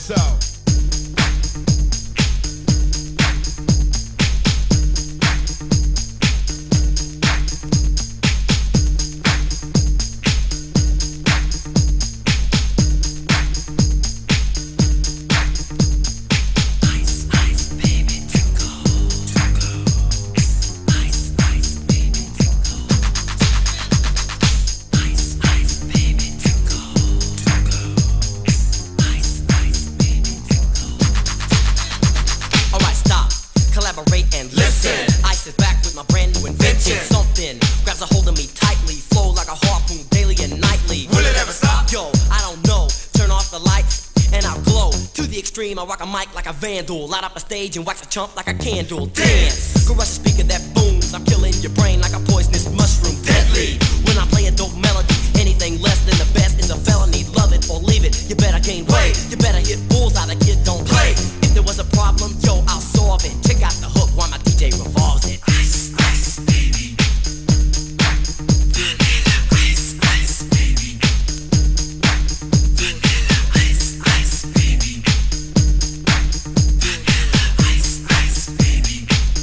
so. And listen, Ice is back with my brand new invention. Something grabs a hold of me tightly, flow like a harpoon daily and nightly. Will it ever stop? Yo, I don't know. Turn off the lights and I'll glow. To the extreme, I rock a mic like a vandal. Light up a stage and wax a chump like a candle. Dance, crush a speaker that booms. I'm killing your brain like a poisonous mushroom. Deadly, when I play a dope melody. Anything less than the best is a felony. Love it or leave it, you better gain weight. You better hit bullseye, the kid don't play. If there was a problem, yo, I'll solve it. Check out the hook while my DJ revolves it. Ice, ice, baby. Ice, ice, baby. Ice, ice, baby. Ice, ice, baby.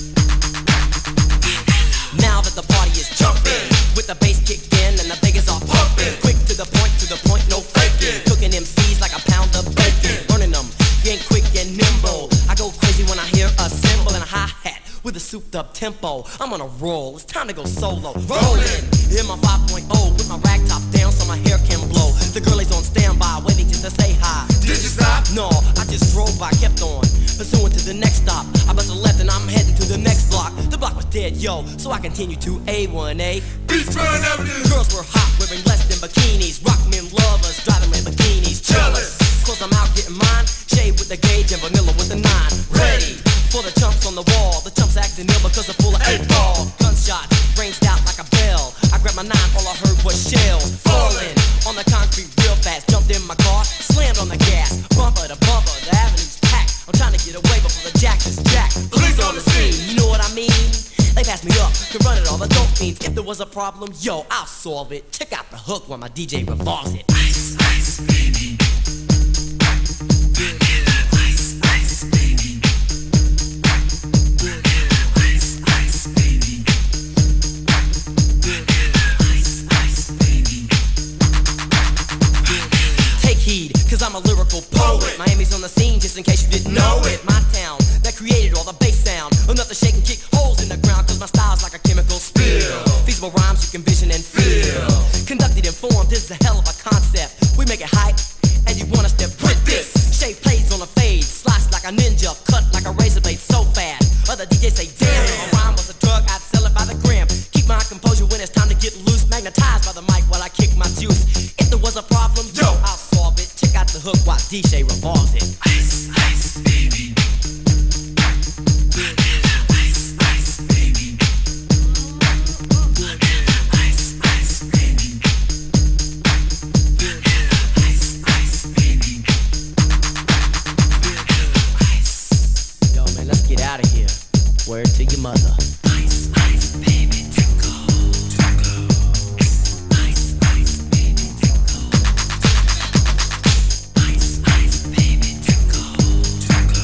Now that the party is jumping, with the bass kicked in and the Vegas are pumping. Quick to the point, no faking. Cooking MCs like a pound of bacon. Burning them, getting quick and nimble. I go crazy when I hear a cymbal and a hi-hat with a souped up tempo. I'm on a roll, it's time to go solo. Rolling in my 5.0 with my rag top down so my hair can blow. The girl is on standby, waiting just to say hi. Did you stop? No, I just drove by, kept on pursuing to the next stop. I bust a left and I'm heading to the next block. The block was dead, yo, so I continued to A1A. Beachfront Avenue. Girls were hot, wearing less than bikinis. Rock men lovers, driving Lamborghinis. Jealous, cause I'm out getting mine. Shade with the gauge and vanilla with the 9. Ready for the chumps on the wall. The chumps acting ill because they're full of 8-ball. Gunshots ranged out like a bell. I grabbed my 9, all I heard was shells falling on the concrete real fast. Jumped in my car, slammed on the gas. Bumper to bumper, the avenue's packed. I'm trying to get away before the jack is jacked. Police on the scene, you know what I mean? They passed me up, can run it all, the dope means. If there was a problem, yo, I'll solve it. Check out the hook while my DJ revolves it. Ice, ice, baby. Ice, ice, baby. Ice, ice, baby. Ice, ice, baby. Take heed, cause I'm a lyrical poet. Miami's on the scene, just in case you didn't know it. My town, that created all the bass sound. Enough to shake and kick holes in the ground, cause my style's like a chemical spill. Feasible rhymes you can vision and feel. Conducted and formed, this is a hell of a concept. We make it hype, and you want us to print this. Shape plays on a fade, slice like a ninja, cut like a razor blade so fast. Other DJs say, damn, if a rhyme was a drug, I'd sell it by the gram. Keep my composure when it's time to get loose. Magnetized by the mic while I kick my juice. If there was a problem, yo, I'll solve it. Check out the hook while DJ revolves it. Ice, ice, baby. Ice, ice, baby. Ice, ice, baby. Ice, ice, baby. Ice. Yo, man, let's get out of here. Word to your mother. Ice, ice, baby, tickle, tickle. Ice, ice, baby, tickle. Ice, ice, baby, tickle, tickle.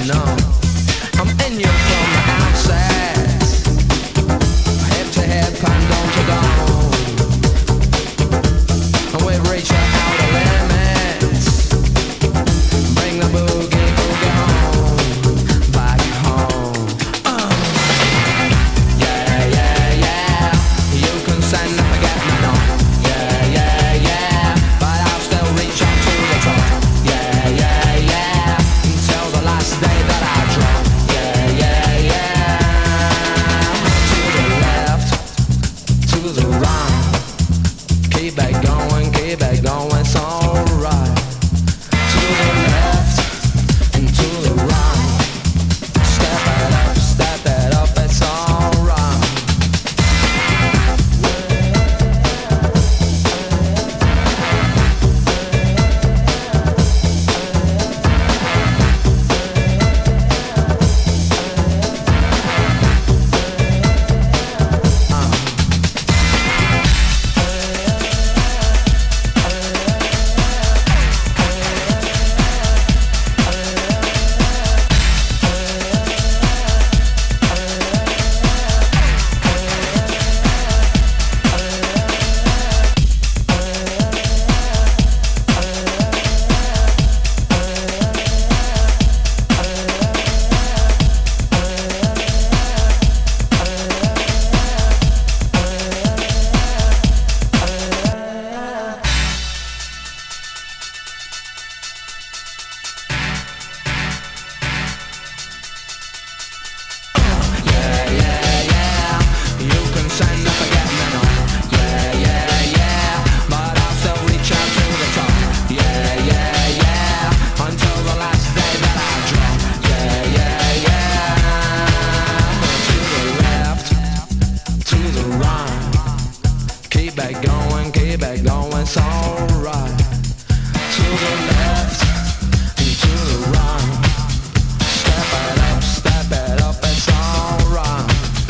you know I'm in you from the outside, hip to hip and down to down, and we reach our outer limits, bring the boogie boogie home, back home. Yeah, yeah, yeah, you can send and forget me now. Yeah, yeah, yeah, but I'll still reach out to the top. Yeah, yeah, yeah, until the last day that I drop. Yeah, yeah, yeah, to the left, to the right, keep it going, it's alright. To the left and to the right, step it up, it's alright. Keep it going, it's alright. To the left and to the right, step it up, it's alright.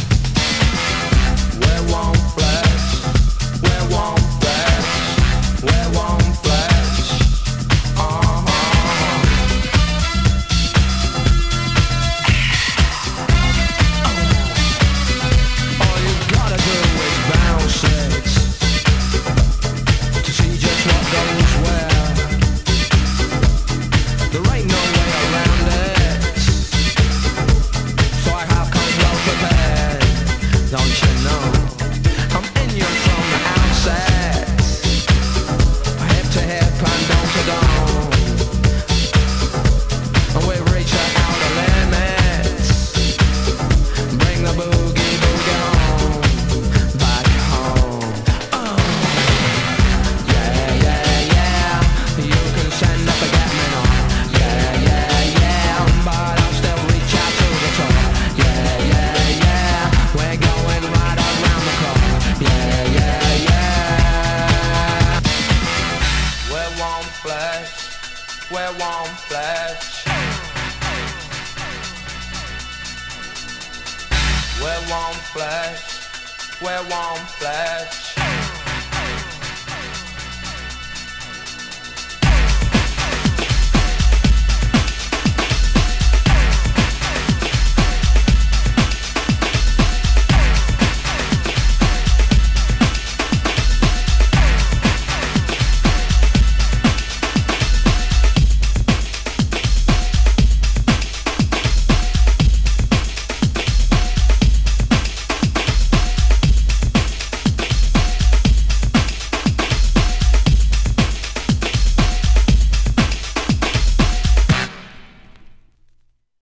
We won't flex, we won't flex, we won't flex. All you gotta do is bounce it. There ain't no way around it, so I have come well prepared. Don't you know I'm in you from the outset, hip to hip and down to down, and we reach our outer limits, bring the boogie boogie home, back home. Yeah, yeah, yeah, you can send up again. But I'll still reach out to the top. Yeah, yeah, yeah, we're going right around the clock. Yeah, yeah, yeah. We won't flex, we won't flex. We won't flex, we won't flex.